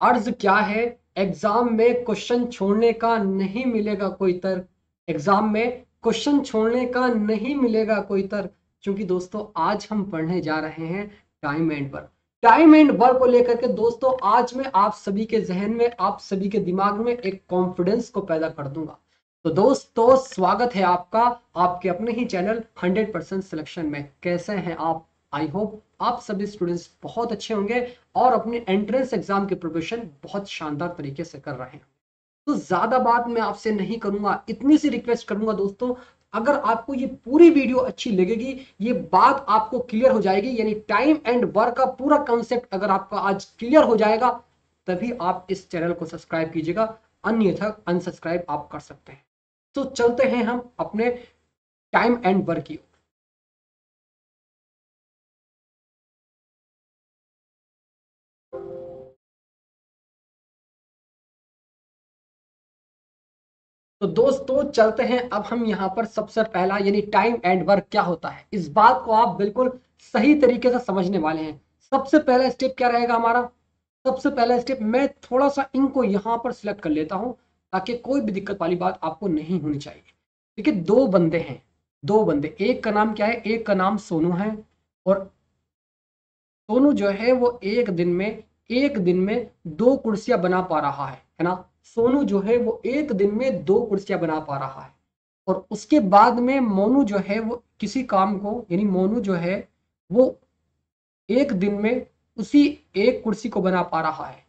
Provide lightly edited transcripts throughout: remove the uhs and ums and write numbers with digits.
अर्ज क्या है? एग्जाम में क्वेश्चन छोड़ने का नहीं मिलेगा कोई तर्क। एग्जाम में क्वेश्चन छोड़ने का नहीं मिलेगा कोई तर्क। क्योंकि दोस्तों आज हम पढ़ने जा रहे हैं time and work. Time and work को लेकर के दोस्तों आज मैं आप सभी के जहन में, आप सभी के दिमाग में एक कॉन्फिडेंस को पैदा कर दूंगा। तो दोस्तों स्वागत है आपका आपके अपने ही चैनल 100% सिलेक्शन में। कैसे हैं आप? आई होप आप सभी स्टूडेंट्स बहुत अच्छे होंगे और अपने एंट्रेंस एग्जाम की प्रिपरेशन बहुत शानदार तरीके से कर रहे हैं। तो ज्यादा बात मैं आपसे नहीं करूंगा, इतनी सी रिक्वेस्ट करूंगा दोस्तों, अगर आपको ये पूरी वीडियो अच्छी लगेगी, ये बात आपको क्लियर हो जाएगी, यानी टाइम एंड वर्क का पूरा कॉन्सेप्ट अगर आपका आज क्लियर हो जाएगा, तभी आप इस चैनल को सब्सक्राइब कीजिएगा, अन्यथा अनसब्सक्राइब आप कर सकते हैं। तो चलते हैं हम अपने टाइम एंड वर्क की। तो दोस्तों चलते हैं अब हम यहां पर सबसे पहला, यानी टाइम एंड वर्क क्या होता है, इस बात को आप बिल्कुल सही तरीके से समझने वाले हैं। सबसे पहला स्टेप क्या रहेगा हमारा? सबसे पहला स्टेप, मैं थोड़ा सा इनको यहां पर सिलेक्ट कर लेता हूं ताकि कोई भी दिक्कत वाली बात आपको नहीं होनी चाहिए। देखिए दो बंदे हैं, दो बंदे, एक का नाम क्या है? एक का नाम सोनू है। और सोनू जो है वो एक दिन में दो कुर्सियां बना पा रहा है ना? सोनू जो है वो एक दिन में दो कुर्सियां बना पा रहा है। और उसके बाद में मोनू जो है वो किसी काम को, यानी मोनू जो है वो एक दिन में उसी एक कुर्सी को बना पा रहा है।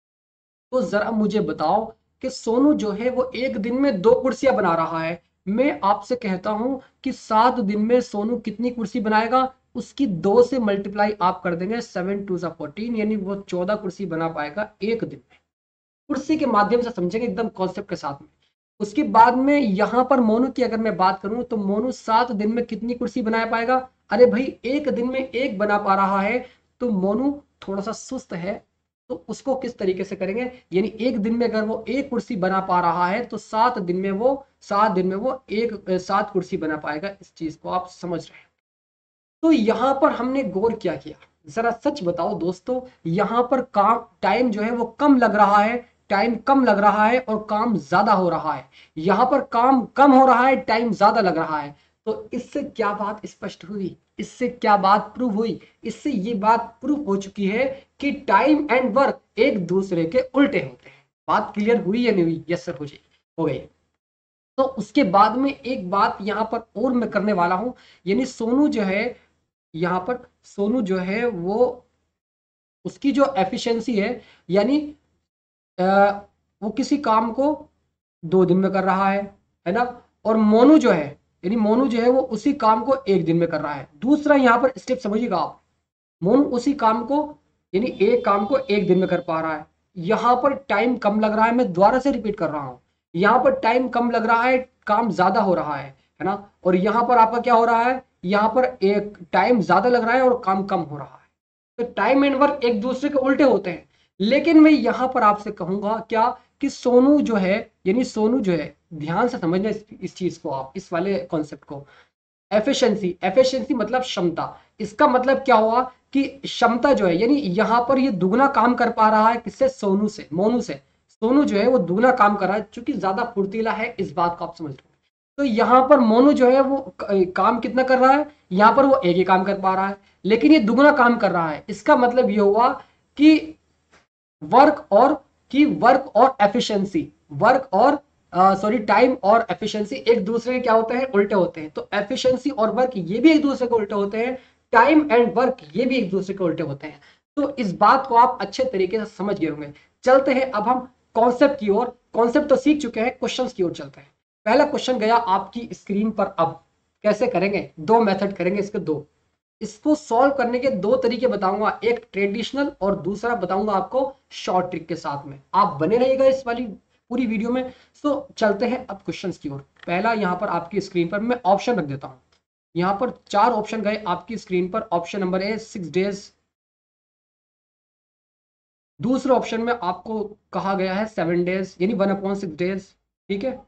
तो जरा मुझे बताओ कि सोनू जो है वो एक दिन में दो कुर्सियां बना रहा है। मैं आपसे कहता हूं कि 7 दिन में सोनू कितनी कुर्सी बनाएगा? उसकी 2 से मल्टीप्लाई आप कर देंगे, 7 2 14, यानी वो 14 कुर्सी बना पाएगा एक दिन में। कुर्सी के माध्यम से समझेंगे एकदम कॉन्सेप्ट के साथ में। उसके बाद में यहां पर मोनू की अगर मैं बात करूं तो मोनू 7 दिन में कितनी कुर्सी बना पाएगा? अरे भाई एक दिन में एक बना पा रहा है। तो मोनू थोड़ा सा सुस्त है, तो उसको किस तरीके से करेंगे? यानी एक दिन में अगर वो एक कुर्सी बना पा रहा है तो 7 दिन में वो एक 7 कुर्सी बना पाएगा। इस चीज को आप समझ रहे हैं? तो यहां पर हमने गौर क्या किया? जरा सच बताओ दोस्तों, यहां पर काम टाइम जो है वो कम लग रहा है, टाइम कम लग रहा है और काम ज्यादा हो रहा है। यहां पर काम कम हो रहा है, टाइम ज्यादा लग रहा है। तो इससे क्या बात स्पष्ट हुई? इससे क्या बात प्रूव हुई? इससे ये बात प्रूव हो चुकी है कि टाइम एंड वर्क एक दूसरे के उल्टे होते हैं। बात क्लियर हुई या नहीं हुई? यस सर, हो गई। तो उसके बाद में एक बात यहां पर और मैं करने वाला हूं, यानी सोनू जो है, यहाँ पर सोनू जो है वो उसकी जो एफिशिएंसी है, यानी अ, वो किसी काम को 2 दिन में कर रहा है ना? और मोनू जो है, यानी मोनू जो है वो उसी काम को एक दिन में कर रहा है। दूसरा यहाँ पर स्टेप समझिएगा आप, मोनू उसी काम को, यानी एक काम को एक दिन में कर पा रहा है। यहाँ पर टाइम कम लग रहा है, मैं दोबारा से रिपीट कर रहा हूँ, यहाँ पर टाइम कम लग रहा है, काम ज्यादा हो रहा है ना? और यहाँ पर आपका क्या हो रहा है? यहाँ पर एक टाइम ज्यादा लग रहा है और काम कम हो रहा है। तो टाइम एंड वर्क एक दूसरे के उल्टे होते हैं। लेकिन मैं यहां पर आपसे कहूंगा क्या, कि सोनू जो है, यानी सोनू जो है, ध्यान से समझना इस चीज को, आप इस वाले कॉन्सेप्ट को। एफिशिएंसी, एफिशिएंसी मतलब क्षमता। इसका मतलब क्या हुआ कि क्षमता जो है, यानी यहां पर ये दुगना काम कर पा रहा है, किससे? सोनू से, मोनू से। सोनू जो है वो दुगना काम कर रहा है, क्योंकि ज्यादा फुर्तीला है, इस बात को आप समझ लो। तो यहां पर मोनू जो है वो काम कितना कर रहा है? यहां पर वो एक ही काम कर पा रहा है, लेकिन ये दुगना काम कर रहा है। इसका मतलब ये हुआ कि वर्क और वर्क और एफिशिएंसी, वर्क और सॉरी टाइम और एफिशिएंसी एक दूसरे के क्या होते हैं? उल्टे होते हैं। तो एफिशिएंसी और वर्क ये भी एक दूसरे के उल्टे होते हैं, टाइम एंड वर्क ये भी एक दूसरे के उल्टे होते हैं। तो इस बात को आप अच्छे तरीके से समझ गए होंगे। चलते हैं अब हम कॉन्सेप्ट की ओर, कॉन्सेप्ट तो सीख चुके हैं, क्वेश्चंस की ओर चलते हैं। पहला क्वेश्चन गया आपकी स्क्रीन पर। अब कैसे करेंगे? दो मेथड करेंगे इसके, दो। इसको सॉल्व करने के दो तरीके बताऊंगा, एक ट्रेडिशनल और दूसरा बताऊंगा आपको शॉर्ट ट्रिक के साथ में। आप बने रहिएगा इस वाली पूरी वीडियो में। सो चलते हैं अब क्वेश्चंस की ओर। पहला यहां पर आपकी स्क्रीन पर मैं ऑप्शन रख देता हूं। यहां पर 4 ऑप्शन गए आपकी स्क्रीन पर। ऑप्शन नंबर ए 6 डेज, दूसरे ऑप्शन में आपको कहा गया है 7 डेज, यानी 1/6 डेज। ठीक है।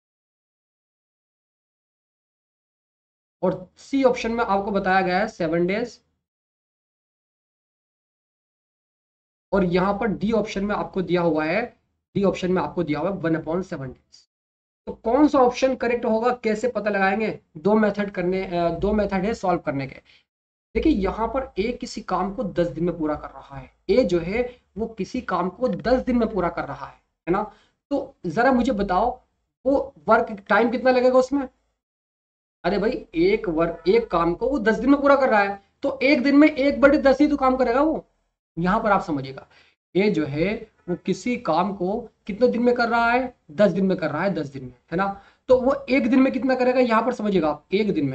और सी ऑप्शन में आपको बताया गया है 7 डेज। और यहाँ पर डी ऑप्शन में आपको दिया हुआ है, डी ऑप्शन में आपको दिया हुआ है 1/7 डेज। तो कौन सा ऑप्शन करेक्ट होगा, कैसे पता लगाएंगे? दो मेथड है सॉल्व करने के। देखिए यहाँ पर ए किसी काम को 10 दिन में पूरा कर रहा है, ए जो है वो किसी काम को 10 दिन में पूरा कर रहा है ना? तो जरा मुझे बताओ वो वर्क टाइम कितना लगेगा उसमें? अरे भाई एक काम को वो 10 दिन में पूरा कर रहा है, तो एक दिन में 1/10 ही तो काम करेगा वो। यहां पर आप समझिएगा, ये जो है वो किसी काम को कितने दिन में कर रहा है? 10 दिन में कर रहा है, 10 दिन में, है ना? तो वो एक दिन में कितना करेगा यहां पर समझिएगा आप,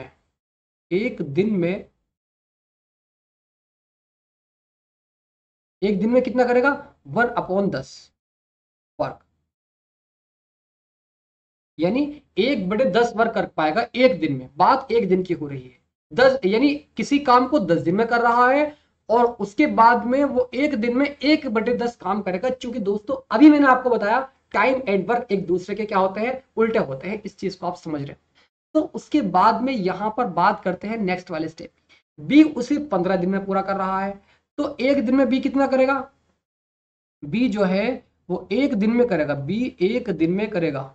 एक दिन में कितना करेगा? 1/10 वर्क, यानी 1/10 वर्क कर पाएगा एक दिन में। बात एक दिन की हो रही है, 10 यानी किसी काम को 10 दिन में कर रहा है और उसके बाद में वो एक दिन में 1/10 काम करेगा। क्योंकि दोस्तों अभी मैंने आपको बताया टाइम एंड वर्क एक दूसरे के क्या होते हैं? उल्टे होते हैं। इस चीज को आप समझ रहे हैं। तो उसके बाद में यहां पर बात करते हैं नेक्स्ट वाले स्टेप। बी उसे 15 दिन में पूरा कर रहा है, तो एक दिन में बी कितना करेगा? बी जो है वो एक दिन में करेगा, बी एक दिन में करेगा,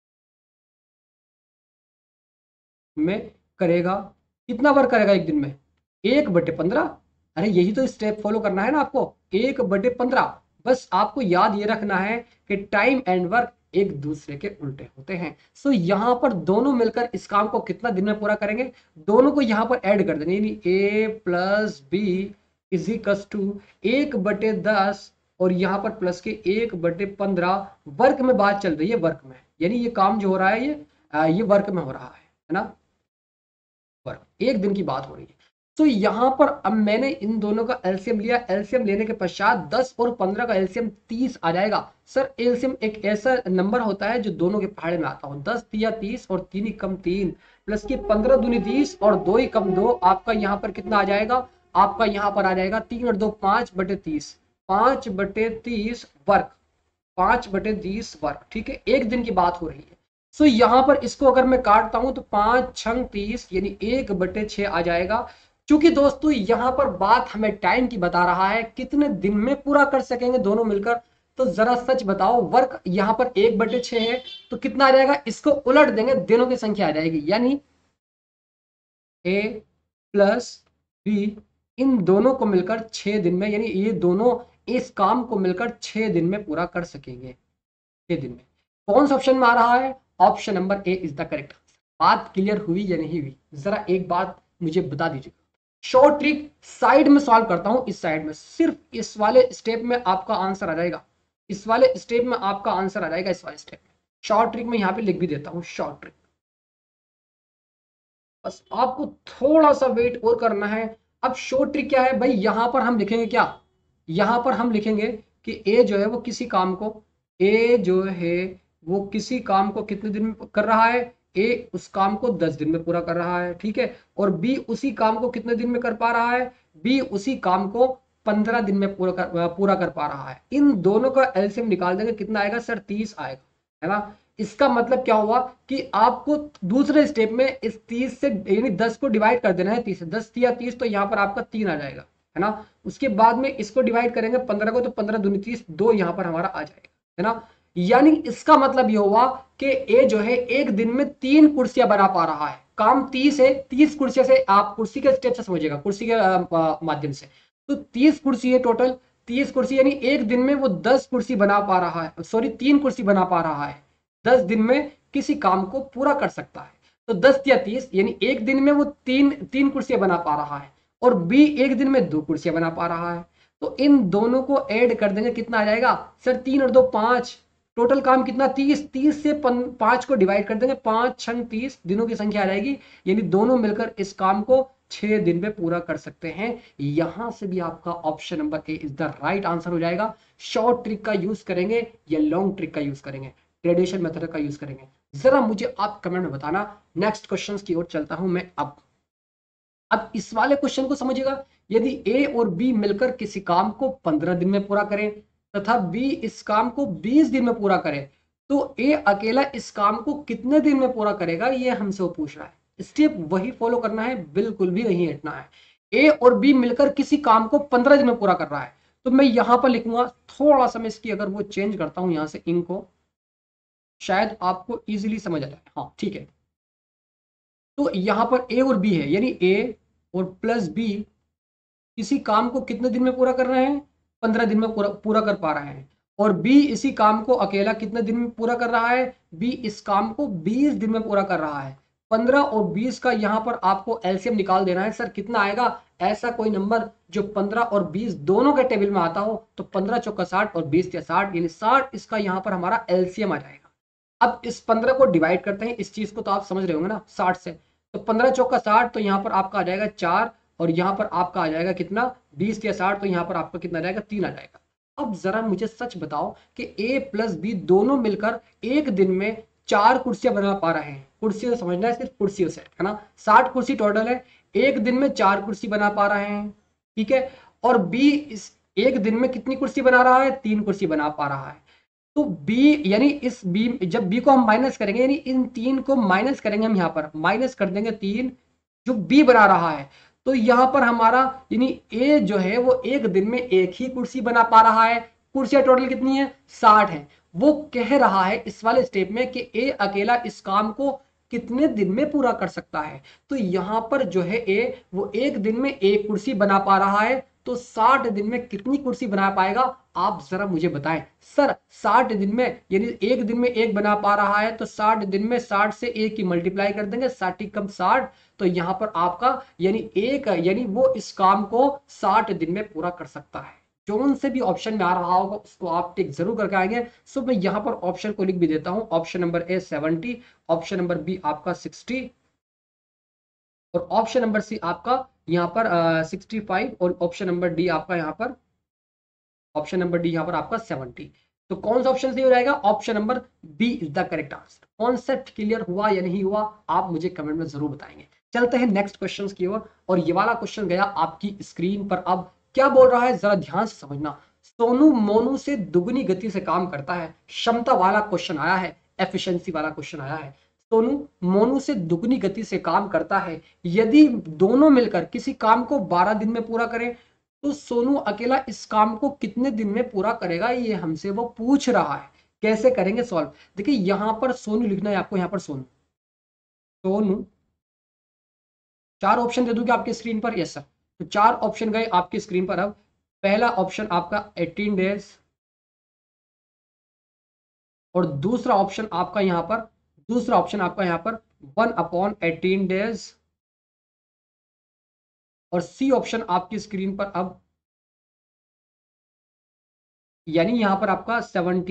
में करेगा कितना वर्क करेगा एक दिन में? 1/15। अरे यही तो स्टेप फॉलो करना है ना आपको, 1/15। बस आपको याद ये रखना है कि टाइम एंड वर्क एक दूसरे के उल्टे होते हैं। सो यहाँ पर दोनों मिलकर इस काम को कितना दिन में पूरा करेंगे? दोनों को यहाँ पर ऐड कर देंगे, यानी a + b = 1/10 और यहाँ पर प्लस के 1/15। वर्क में बात चल रही है, वर्क में, यानी ये काम जो हो रहा है ये वर्क में हो रहा है ना? वर्क एक दिन की बात हो रही है। तो यहां पर अब मैंने इन दोनों का एलसीएम लिया, एलसीएम लेने के पश्चात 10 और 15 का एलसीएम 30 आ जाएगा। सर एलसीएम एक ऐसा नंबर होता है जो दोनों के पहाड़े में आता हो, 10 तिया 30 और 3 कम 3 प्लस के 15 दूनी 30 और 2 कम 2, आपका यहाँ पर कितना आ जाएगा? आपका यहाँ पर आ जाएगा 3 और 2 5/30, 5/30 वर्क, 5/30 वर्क। ठीक है, एक दिन की बात हो रही है। सो यहां पर इसको अगर मैं काटता हूं तो 5×6 30 यानी 1/6 आ जाएगा। क्योंकि दोस्तों यहां पर बात हमें टाइम की बता रहा है, कितने दिन में पूरा कर सकेंगे दोनों मिलकर। तो जरा सच बताओ, वर्क यहां पर 1/6 है तो कितना आ जाएगा? इसको उलट देंगे, दोनों की संख्या आ जाएगी, यानी a + b इन दोनों को मिलकर 6 दिन में, यानी ये दोनों इस काम को मिलकर 6 दिन में पूरा कर सकेंगे। 6 दिन में। कौन सा ऑप्शन में आ रहा है? Option number A is the correct. बात क्लियर हुई या नहीं हुई? जरा एक बात मुझे बता दीजिए। शॉर्ट ट्रिक साइड में सॉल्व करता हूं, इस साइड में, सिर्फ इस वाले स्टेप में आपका आंसर आ जाएगा, इस वाले स्टेप में आपका आंसर आ जाएगा, इस वाले स्टेप में। शॉर्ट ट्रिक में यहां पे लिख भी देता हूं, शॉर्ट ट्रिक। बस आपको थोड़ा सा वेट और करना है। अब शॉर्ट ट्रिक क्या है भाई? यहां पर हम लिखेंगे क्या? यहां पर हम लिखेंगे कि ए जो है वो किसी काम को, ए जो है वो किसी काम को कितने दिन में कर रहा है? ए उस काम को 10 दिन में पूरा कर रहा है, ठीक है। और बी उसी काम को कितने दिन में कर पा रहा है? बी उसी काम को 15 दिन में पूरा कर पा रहा है। इन दोनों का एलसीएम निकाल देंगे, कितना आएगा सर? 30 आएगा, है ना? इसका मतलब क्या हुआ कि आपको दूसरे स्टेप में इस 30 से यानी 10 को डिवाइड कर देना है 30 से, 10 या 30 तो यहाँ पर आपका 3 आ जाएगा, है ना? उसके बाद में इसको डिवाइड करेंगे 15 को, तो 15 दूनी 30, 2 यहाँ पर हमारा आ जाएगा, है ना? यानी इसका मतलब ये हुआ कि ए जो है एक दिन में 3 कुर्सियां बना पा रहा है। काम 30 है, 30 कुर्सियों से आप कुर्सी के स्टेप से समझिएगा, कुर्सी के माध्यम से। तो 30 कुर्सी है टोटल, 30 कुर्सी यानी एक दिन में वो 10 कुर्सी बना पा रहा है, सॉरी 3 कुर्सी बना पा रहा है। 10 दिन में किसी काम को पूरा कर सकता है। तो 10 या 30 यानी एक दिन में वो तीन कुर्सियां बना पा रहा है, और बी एक दिन में 2 कुर्सियां बना पा रहा है। तो इन दोनों को ऐड कर देंगे, कितना आ जाएगा सर? 3 और 2 5, टोटल काम कितना? 30, 30 से 5 को डिवाइड कर देंगे, 5×6 30 दिनों की संख्या आ जाएगी, यानी दोनों मिलकर इस काम को 6 दिन में पूरा कर सकते हैं। यहां से भी आपका option number A is the right answer हो जाएगा। शॉर्ट ट्रिक का यूज करेंगे या लॉन्ग ट्रिक का यूज करेंगे, ट्रेडिशनल मेथड का यूज करेंगे, जरा मुझे आप कमेंट में बताना। नेक्स्ट क्वेश्चन की ओर चलता हूं मैं। अब इस वाले क्वेश्चन को समझिएगा। यदि ए और बी मिलकर किसी काम को 15 दिन में पूरा करें तथा बी इस काम को 20 दिन में पूरा करे, तो ए अकेला इस काम को कितने दिन में पूरा करेगा? ये हमसे वो पूछ रहा है। स्टेप वही फॉलो करना है, बिल्कुल भी नहीं हटना है। ए और बी मिलकर किसी काम को 15 दिन में पूरा कर रहा है, तो मैं यहां पर लिखूंगा, थोड़ा सा मैं इसकी अगर वो चेंज करता हूं यहां से इंक को, शायद आपको इजीली समझ आ जाए। हाँ ठीक है, तो यहां पर ए और बी है, यानी ए और प्लस बी किसी काम को कितने दिन में पूरा कर रहे हैं, 15 दिन में पूरा पूरा कर पा रहे हैं। और बी इसी काम को अकेला कितने दिन में पूरा कर रहा है, बी इस काम को 20 दिन में पूरा कर रहा है। 15 और 20 का यहां पर आपको एलसीएम निकाल देना है। सर कितना आएगा, ऐसा कोई नंबर जो 15 और 20 दोनों के टेबल में आता हो, तो 15 चौका 60 और 20 या 60, यानी 60 इसका यहां पर हमारा एलसीएम आ जाएगा। अब इस 15 को डिवाइड करते हैं, इस चीज को तो आप समझ रहे होंगे ना 60 से, तो 15 चौका 60, तो यहाँ पर आपका आ जाएगा 4, और यहाँ पर आपका आ जाएगा कितना 20 या 60, तो यहाँ पर आपका कितना आ जाएगा 3 आ जाएगा। अब जरा मुझे सच बताओ कि ए प्लस बी दोनों मिलकर एक दिन में 4 कुर्सियां बना पा रहे हैं। कुर्सियों से समझना है, सिर्फ कुर्सियों से, है ना, 60 कुर्सी टोटल है, एक दिन में 4 कुर्सी बना पा रहे हैं, ठीक है। और बी इस एक दिन में कितनी कुर्सी बना रहा है, 3 कुर्सी बना पा रहा है। तो B, यानी इस B, जब B को हम माइनस करेंगे, यानी इन 3 को माइनस करेंगे, हम यहाँ पर माइनस कर देंगे 3 जो B बना रहा है, तो यहाँ पर हमारा यानी A जो है वो एक दिन में एक ही कुर्सी बना पा रहा है। कुर्सियां टोटल कितनी है, 60 है। वो कह रहा है इस वाले स्टेप में कि A अकेला इस काम को कितने दिन में पूरा कर सकता है। तो यहाँ पर जो है A वो एक दिन में एक कुर्सी बना पा रहा है, तो 60 दिन में कितनी कुर्सी बना पाएगा, आप जरा मुझे बताएं। सर 60 दिन में, यानी एक दिन में एक बना पा रहा है, तो 60 दिन में 60 से एक की मल्टीप्लाई कर देंगे, 60 कम 60, तो यहां पर आपका यानी एक, यानी वो इस काम को 60 दिन में पूरा कर सकता है। जोन से भी ऑप्शन में आ रहा होगा उसको आप टिक जरूर करके आएंगे। सो मैं यहां पर ऑप्शन को लिख भी देता हूं, option number A 70, option number B आपका 60, और ऑप्शन नंबर सी आपका यहाँ पर 65, और ऑप्शन नंबर डी आपका यहाँ पर, ऑप्शन नंबर डी यहाँ पर आपका 70। तो कौन सा ऑप्शन सही हो जाएगा, option number B is the correct answer. Concept clear हुआ या नहीं हुआ, आप मुझे कमेंट में जरूर बताएंगे। चलते हैं नेक्स्ट क्वेश्चन की ओर, और ये वाला क्वेश्चन गया आपकी स्क्रीन पर। अब क्या बोल रहा है जरा ध्यान से समझना। सोनू मोनू से दुगनी गति से काम करता है, क्षमता वाला क्वेश्चन आया है, एफिशिएंसी वाला क्वेश्चन आया है। सोनू मोनू से दुगनी गति से काम करता है, यदि दोनों मिलकर किसी काम को 12 दिन में पूरा करें, तो सोनू अकेला इस काम को कितने दिन में पूरा करेगा, ये हमसे वो पूछ रहा है। कैसे करेंगे सॉल्व, देखिए यहां पर सोनू लिखना है आपको, यहां पर सोनू, सोनू, 4 ऑप्शन दे दूंगी आपके स्क्रीन पर, यस सर। तो 4 ऑप्शन गए आपकी स्क्रीन पर। अब पहला ऑप्शन आपका 18 डेज, और दूसरा ऑप्शन आपका यहां पर, दूसरा ऑप्शन आपका यहां पर 1/18 डेज, और सी ऑप्शन आपकी स्क्रीन पर अब, यानी यहां पर आपका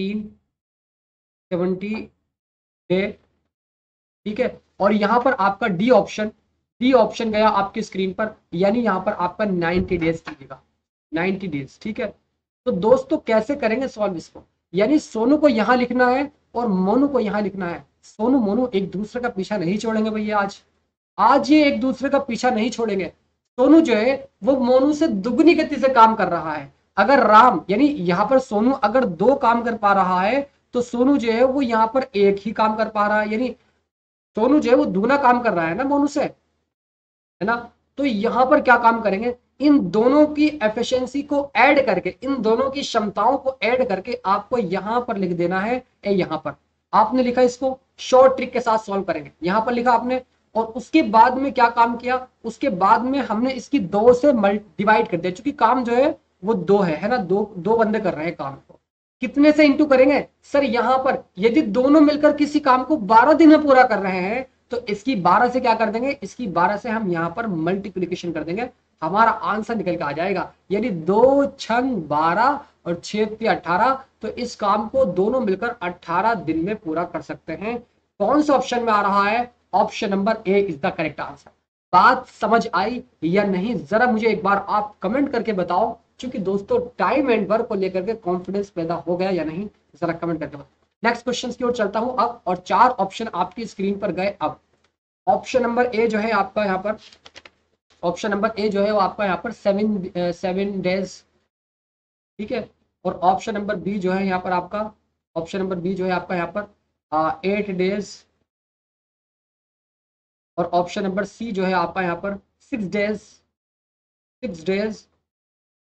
70 डे, ठीक है। और यहां पर आपका डी ऑप्शन, डी ऑप्शन गया आपकी स्क्रीन पर, यानी यहां पर आपका 90 डेज कीजिएगा, 90 डेज, ठीक है। तो दोस्तों कैसे करेंगे सॉल्व इसको, यानी सोनू को यहां लिखना है और मोनू को यहां लिखना है। सोनू मोनू एक दूसरे का पीछा नहीं छोड़ेंगे भैया, आज आज ये एक दूसरे का पीछा नहीं छोड़ेंगे। सोनू जो है वो मोनू से दुगनी गति से काम कर रहा है। अगर राम, यानी यहाँ पर सोनू अगर 2 काम कर पा रहा है, तो सोनू जो है वो यहाँ पर एक ही काम कर पा रहा है, यानी सोनू जो है वो दुगना काम कर रहा है ना मोनू से, है ना। तो यहां पर क्या काम करेंगे, इन दोनों की एफिशिएंसी को ऐड करके, इन दोनों की क्षमताओं को ऐड करके आपको यहां पर लिख देना है। यहां पर आपने लिखा, इसको शॉर्ट ट्रिक के साथ सॉल्व करेंगे, यहां पर लिखा आपने। और उसके बाद में क्या काम किया, उसके बाद में हमने इसकी 2 से डिवाइड कर दिया, क्योंकि काम जो है वो 2 है ना, दो दो बंदे कर रहे हैं काम को। कितने से इंटू करेंगे, सर यहां पर यदि दोनों मिलकर किसी काम को 12 दिन में पूरा कर रहे हैं, तो इसकी 12 से क्या कर देंगे, इसकी 12 से हम यहां पर मल्टीप्लीकेशन कर देंगे, हमारा आंसर निकल के आ जाएगा। यानी 2 छंग 12 और 6 18, तो इस काम को दोनों मिलकर 18 दिन में पूरा कर सकते हैं। कौन सा ऑप्शन में आ रहा है, option number A is the correct answer. बात समझ आई या नहीं, जरा मुझे एक बार आप कमेंट करके बताओ, क्योंकि दोस्तों टाइम एंड वर्क को लेकर के कॉन्फिडेंस पैदा हो गया या नहीं, जरा कमेंट करके बताओ। नेक्स्ट क्वेश्चन की ओर चलता हूं अब, और 4 ऑप्शन आपकी स्क्रीन पर गए। अब ऑप्शन नंबर ए जो है आपका यहाँ पर, ऑप्शन नंबर ए जो है वो आपका यहाँ पर 7 डेज, ठीक है। और ऑप्शन नंबर बी जो है यहाँ पर आपका, ऑप्शन नंबर बी जो है आपका यहाँ पर 8 डेज, और ऑप्शन नंबर सी जो है आपका यहाँ पर 6 डेज, 6 डेज,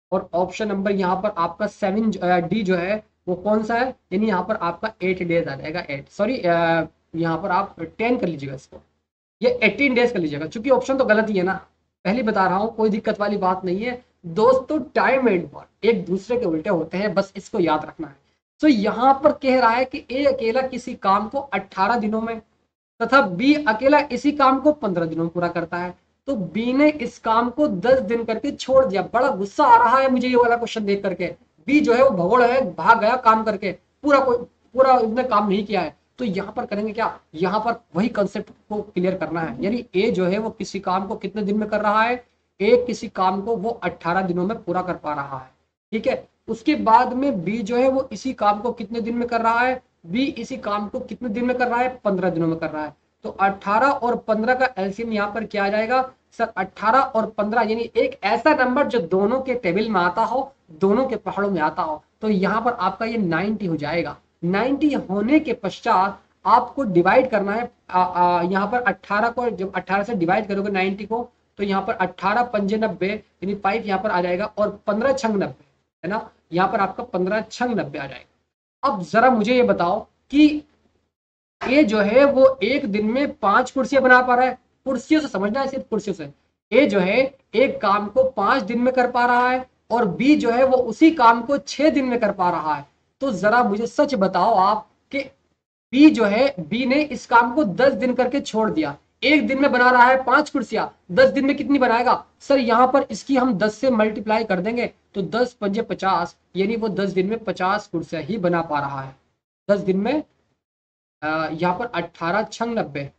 और ऑप्शन नंबर यहाँ पर आपका 7D जो है वो कौन सा है, यानी यहाँ पर आपका 8 डेज आ जाएगा। 8 सॉरी, यहाँ पर आप 10 कर लीजिएगा इसको, ये 18 डेज कर लीजिएगा, क्योंकि ऑप्शन तो गलत ही है ना। पहले बता रहा हूँ, कोई दिक्कत वाली बात नहीं है दोस्तों। टाइम एंड वर्क एक दूसरे के उल्टे होते हैं, बस इसको याद रखना है। तो यहाँ पर कह रहा है कि ए अकेला किसी काम को 18 दिनों में तथा बी अकेला इसी काम को 15 दिनों में पूरा करता है। तो बी ने इस काम को 10 दिन करके छोड़ दिया। बड़ा गुस्सा आ रहा है मुझे ये वाला क्वेश्चन देख करके। बी जो है वो भगोड़ है, भाग गया काम करके, पूरा उसने काम नहीं किया है। तो यहाँ पर करेंगे क्या, यहाँ पर वही कंसेप्ट को क्लियर करना है, यानी ए जो है वो किसी काम को कितने दिन में कर रहा है, ए किसी काम को वो 18 दिनों में पूरा कर पा रहा है। ठीक है, उसके बाद में बी जो है वो इसी काम को कितने दिन में कर रहा है, बी इसी काम को कितने दिन में कर रहा है, 15 दिनों में कर रहा है। तो 18 और 15 का एलसीएम यहाँ पर क्या आ जाएगा सर, 18 और 15 यानी एक ऐसा नंबर जो दोनों के टेबल में आता हो, दोनों के पहाड़ों में आता हो। तो यहाँ पर आपका ये 90 हो जाएगा। 90 होने के पश्चात आपको डिवाइड करना है, यहाँ पर 18 को जब 18 से डिवाइड करोगे 90 को, तो यहाँ पर 18 पंजे 90 यानी 5 यहाँ पर आ जाएगा, और 15 छंग 90 है ना, यहाँ पर आपका 15 छंग 90 आ जाएगा। अब जरा मुझे ये बताओ कि ए जो है वो एक दिन में 5 कुर्सियां बना पा रहा है, कुर्सियों से समझना है, सिर्फ कुर्सियों से। ए जो है एक काम को 5 दिन में कर पा रहा है, और बी जो है वो उसी काम को 6 दिन में कर पा रहा है। तो जरा मुझे सच बताओ आप कि बी जो है, बी ने इस काम को 10 दिन करके छोड़ दिया। एक दिन में बना रहा है 5 कुर्सियां, 10 दिन में कितनी बनाएगा सर, यहां पर इसकी हम 10 से मल्टीप्लाई कर देंगे, तो 10 पंजे 50, यानी वो 10 दिन में 50 कुर्सियां ही बना पा रहा है। 10 दिन में यहाँ पर 18 छंग 90,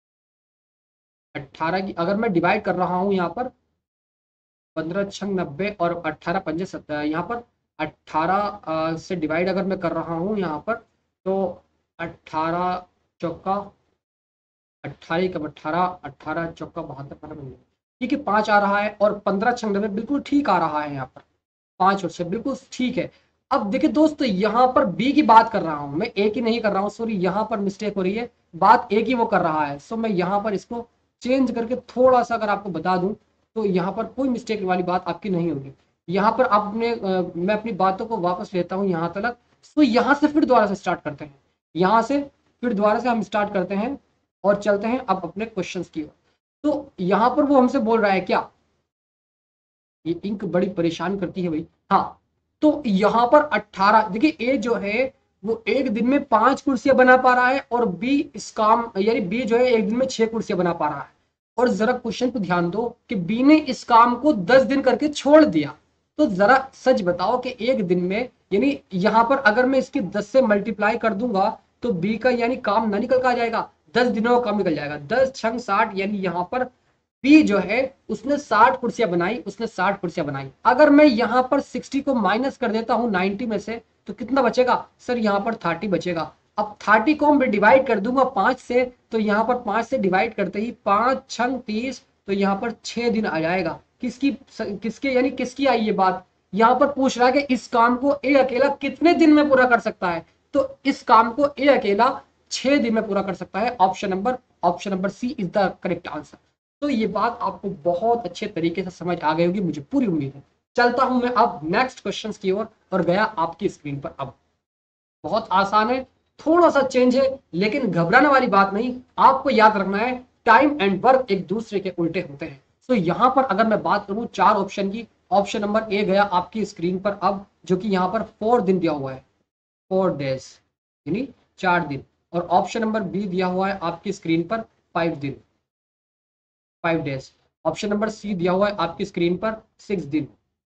18 की अगर मैं डिवाइड कर रहा हूँ यहाँ पर 15 छंग 90 और 18 पंजे 70, यहाँ पर 18 से डिवाइड अगर मैं कर रहा हूँ यहाँ पर, तो 18 चौका 18 कब 18, 18 चौका 72, 12 ठीक है 5 आ रहा है, और 15 छंग 90 बिल्कुल ठीक आ रहा है यहाँ पर, 5 और 6 बिल्कुल ठीक है। अब देखिए दोस्तों, यहाँ पर बी की बात कर रहा हूं मैं, ए की नहीं कर रहा हूं, सॉरी यहाँ पर मिस्टेक हो रही है, बात ए की वो कर रहा है। सो मैं यहाँ पर इसको चेंज करके थोड़ा सा अगर आपको बता दूं, तो यहाँ पर कोई मिस्टेक वाली बात आपकी नहीं होगी। यहाँ पर आपने मैं अपनी बातों को वापस लेता हूँ यहाँ तक। तो यहाँ से फिर दोबारा से स्टार्ट करते हैं, यहाँ से फिर दोबारा से हम स्टार्ट करते हैं और चलते हैं अब अपने क्वेश्चन की ओर। तो यहाँ पर वो हमसे बोल रहा है क्या, ये इंक बड़ी परेशान करती है भाई। हाँ, तो यहाँ पर 18 देखिए, ए जो है वो एक दिन में 5 कुर्सियां बना पा रहा है, और बी इस काम यानी बी जो है एक दिन में 6 कुर्सियां बना पा रहा है। और जरा क्वेश्चन को ध्यान दो कि बी ने इस काम को 10 दिन करके छोड़ दिया। तो जरा सच बताओ कि एक दिन में, यानी यहाँ पर अगर मैं इसके 10 से मल्टीप्लाई कर दूंगा, तो बी का यानी काम ना निकल कर आ जाएगा, 10 दिनों का काम निकल जाएगा। 10 छंग 60, यानी यहाँ पर बी जो है उसने 60 कुर्सियां बनाई, उसने 60 कुर्सियां बनाई। अगर मैं यहाँ पर 60 को माइनस कर देता हूँ 90 में से, तो कितना बचेगा सर, यहाँ पर 30 बचेगा। अब 30 को मैं डिवाइड कर दूंगा 5 से, तो यहाँ पर 5 से डिवाइड करते ही 5 छंग 30, तो यहाँ पर 6 दिन आ जाएगा। किसके यानी किसकी आई ये बात, यहाँ पर पूछ रहा है कि इस काम को ए अकेला कितने दिन में पूरा कर सकता है। तो इस काम को ए अकेला 6 दिन में पूरा कर सकता है। Option number C is the correct answer. तो ये बात आपको बहुत अच्छे तरीके से समझ आ गई होगी, मुझे पूरी उम्मीद है। चलता हूं मैं अब नेक्स्ट क्वेश्चन की ओर, और गया आपकी स्क्रीन पर। अब बहुत आसान है, थोड़ा सा चेंज है, लेकिन घबराने वाली बात नहीं। आपको याद रखना है टाइम एंड वर्क एक दूसरे के उल्टे होते हैं। तो यहाँ पर अगर मैं बात करूं 4 ऑप्शन की, ऑप्शन नंबर ए गया आपकी स्क्रीन पर अब, जो कि यहाँ पर 4 दिन दिया हुआ है, 4 डेज यानी 4 दिन। और ऑप्शन नंबर बी दिया हुआ है आपकी स्क्रीन पर 5 दिन, 5 डेज। ऑप्शन नंबर सी दिया हुआ है आपकी स्क्रीन पर 6 दिन,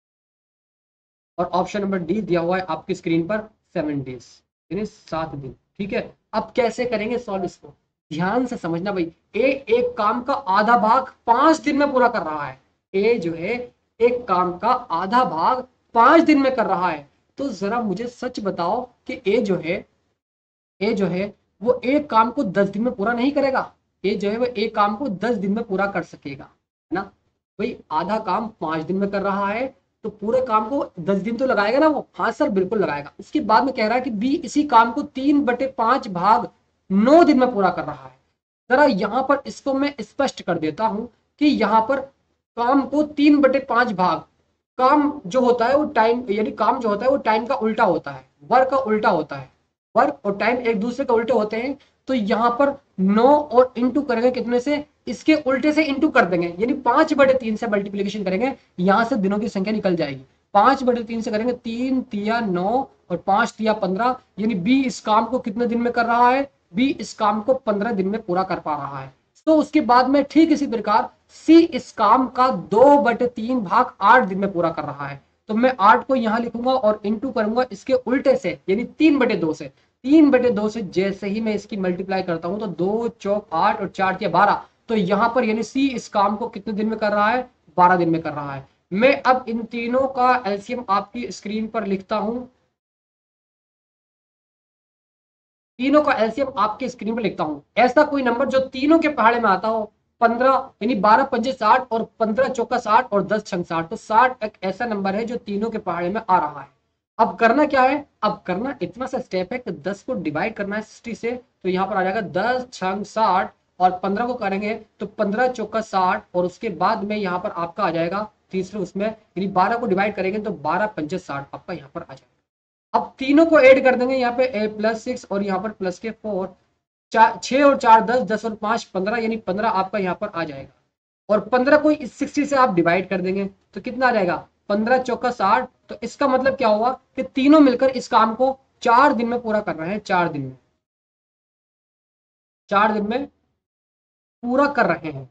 और ऑप्शन नंबर डी दिया हुआ है आपकी स्क्रीन पर 7 डेज यानी 7 दिन। ठीक है, अब कैसे करेंगे सॉल्व इसको, ध्यान से समझना भाई। ए एक काम का आधा भाग 5 दिन में पूरा कर रहा है, ए जो है एक काम का आधा भाग 5 दिन में कर रहा है। तो जरा मुझे सच बताओ कि ए जो है वो एक काम को 10 दिन में पूरा नहीं करेगा। ये जो है वो एक काम को 10 दिन में पूरा कर सकेगा, है ना भाई। आधा काम 5 दिन में कर रहा है, तो पूरे काम को 10 दिन तो लगाएगा ना वो। हाँ सर बिल्कुल लगाएगा। उसके बाद में कह रहा है कि बी इसी काम को 3/5 भाग 9 दिन में पूरा कर रहा है। जरा यहाँ पर इसको मैं स्पष्ट कर देता हूं कि यहाँ पर काम को 3/5 भाग काम जो होता है वो टाइम, यानी काम जो होता है वो टाइम का उल्टा होता है, वर्क का उल्टा होता है। वर्क और टाइम एक दूसरे के उल्टे होते हैं। तो यहाँ पर 9 और इंटू करेंगे कितने से, इसके उल्टे से इंटू कर देंगे, यानी 5/3 से मल्टीप्लीकेशन करेंगे, यहां से दिनों की संख्या निकल जाएगी। 5/3 से करेंगे, 3 तिया 9 और 5 तिया 15, यानी बी इस काम को कितने दिन में कर रहा है, बी इस काम को 15 दिन में पूरा कर पा रहा है। तो उसके बाद में ठीक इसी प्रकार सी इस काम का 2/3 भाग 8 दिन में पूरा कर रहा है। तो मैं 8 को यहां लिखूंगा और इंटू करूंगा इसके उल्टे से, यानी 3/2 से। 3/2 से जैसे ही मैं इसकी मल्टीप्लाई करता हूं तो 2 चौक 8 और 4 के 12, तो यहां पर यानी सी इस काम को कितने दिन में कर रहा है, 12 दिन में कर रहा है। मैं अब इन तीनों का एलसीएम आपकी स्क्रीन पर लिखता हूं, तीनों का एलसीएम आपके स्क्रीन पर लिखता हूं। ऐसा कोई नंबर जो तीनों के पहाड़े में आता हो, 15 यानी 12 पंजे 60 और 15 चौका 60 और 10 छंग 60, तो 60 एक ऐसा नंबर है जो तीनों के पहाड़े में आ रहा है। अब करना क्या है, अब करना इतना सा स्टेप है कि 10 को डिवाइड करना है 60 से, तो यहाँ पर आ जाएगा 10 छंग 60 और 15 को करेंगे तो 15 चौका 60 और उसके बाद में यहाँ पर आपका आ जाएगा तीसरे उसमें, यानी 12 को डिवाइड करेंगे तो 12 पंजे 60 आपका यहाँ पर आ जाएगा। अब तीनों को ऐड कर देंगे, यहाँ पे +6 और यहाँ पर प्लस के 4, 6 और 4 10, 10 और 5 15, यानी 15 आपका यहाँ पर आ जाएगा। और 15 को इस 60 से आप डिवाइड कर देंगे तो कितना आ जाएगा, 15 चौका 60। तो इसका मतलब क्या हुआ कि तीनों मिलकर इस काम को 4 दिन में पूरा कर रहे हैं, 4 दिन में, 4 दिन में पूरा कर रहे हैं।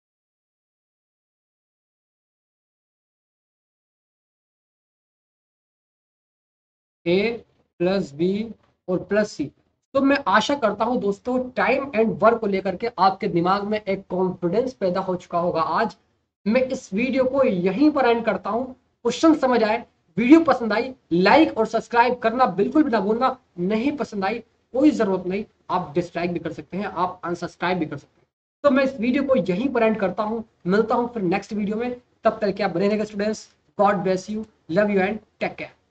ए प्लस बी और प्लस सी। तो मैं आशा करता हूं दोस्तों टाइम एंड वर्क को लेकर के आपके दिमाग में एक कॉन्फिडेंस पैदा हो चुका होगा। आज मैं इस वीडियो को यहीं पर एंड करता हूं। क्वेश्चन समझ आए, वीडियो पसंद आई, लाइक और सब्सक्राइब करना बिल्कुल भी ना भूलना। नहीं पसंद आई कोई जरूरत नहीं, आप डिसलाइक भी कर सकते हैं, आप अनसब्सक्राइब भी कर सकते हैं। तो मैं इस वीडियो को यहीं पर एंड करता हूं, मिलता हूं फिर नेक्स्ट वीडियो में। तब तक क्या बने रहेगा students, God bless you, love you and take care.